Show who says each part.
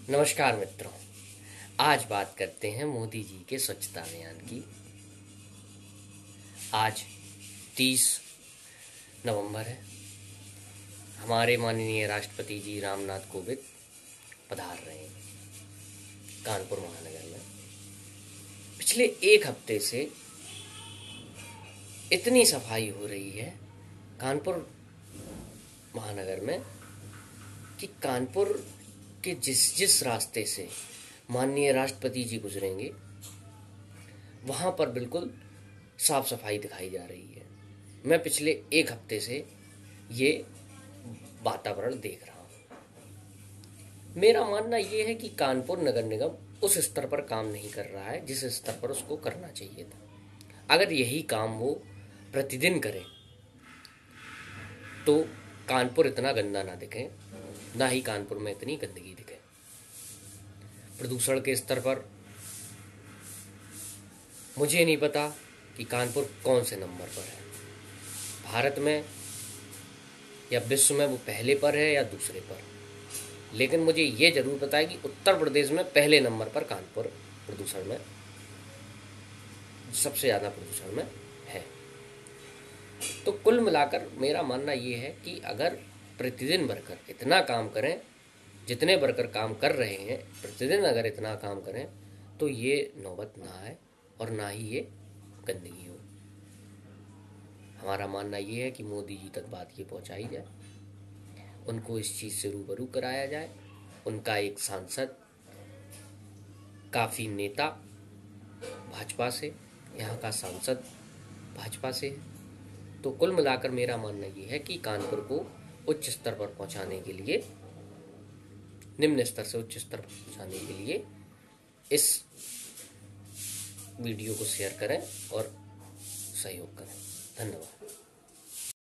Speaker 1: नमस्कार मित्रों, आज बात करते हैं मोदी जी के स्वच्छता अभियान की। आज 30 नवंबर है। हमारे माननीय राष्ट्रपति जी रामनाथ कोविंद पधार रहे हैं कानपुर महानगर में। पिछले एक हफ्ते से इतनी सफाई हो रही है कानपुर महानगर में कि कानपुर कि जिस रास्ते से माननीय राष्ट्रपति जी गुजरेंगे वहाँ पर बिल्कुल साफ सफाई दिखाई जा रही है। मैं पिछले एक हफ्ते से ये वातावरण देख रहा हूँ। मेरा मानना ये है कि कानपुर नगर निगम उस स्तर पर काम नहीं कर रहा है जिस स्तर पर उसको करना चाहिए था। अगर यही काम वो प्रतिदिन करे तो कानपुर इतना गंदा ना दिखे, ना ही कानपुर में इतनी गंदगी दिखे। प्रदूषण के स्तर पर मुझे नहीं पता कि कानपुर कौन से नंबर पर है, भारत में या विश्व में वो पहले पर है या दूसरे पर। लेकिन मुझे ये जरूर पता है कि उत्तर प्रदेश में पहले नंबर पर कानपुर प्रदूषण में सबसे ज़्यादा प्रदूषण में है। तो कुल मिलाकर मेरा मानना ये है कि अगर प्रतिदिन वर्कर इतना काम करें जितने वर्कर काम कर रहे हैं, प्रतिदिन अगर इतना काम करें तो ये नौबत ना आए और ना ही ये गंदगी हो। हमारा मानना ये है कि मोदी जी तक बात ये पहुंचाई जाए, उनको इस चीज़ से रूबरू कराया जाए। उनका एक सांसद, काफ़ी नेता भाजपा से, यहाँ का सांसद भाजपा से है। तो कुल मिलाकर मेरा मानना ये है कि कानपुर को उच्च स्तर पर पहुंचाने के लिए, निम्न स्तर से उच्च स्तर पर पहुंचाने के लिए इस वीडियो को शेयर करें और सहयोग करें। धन्यवाद।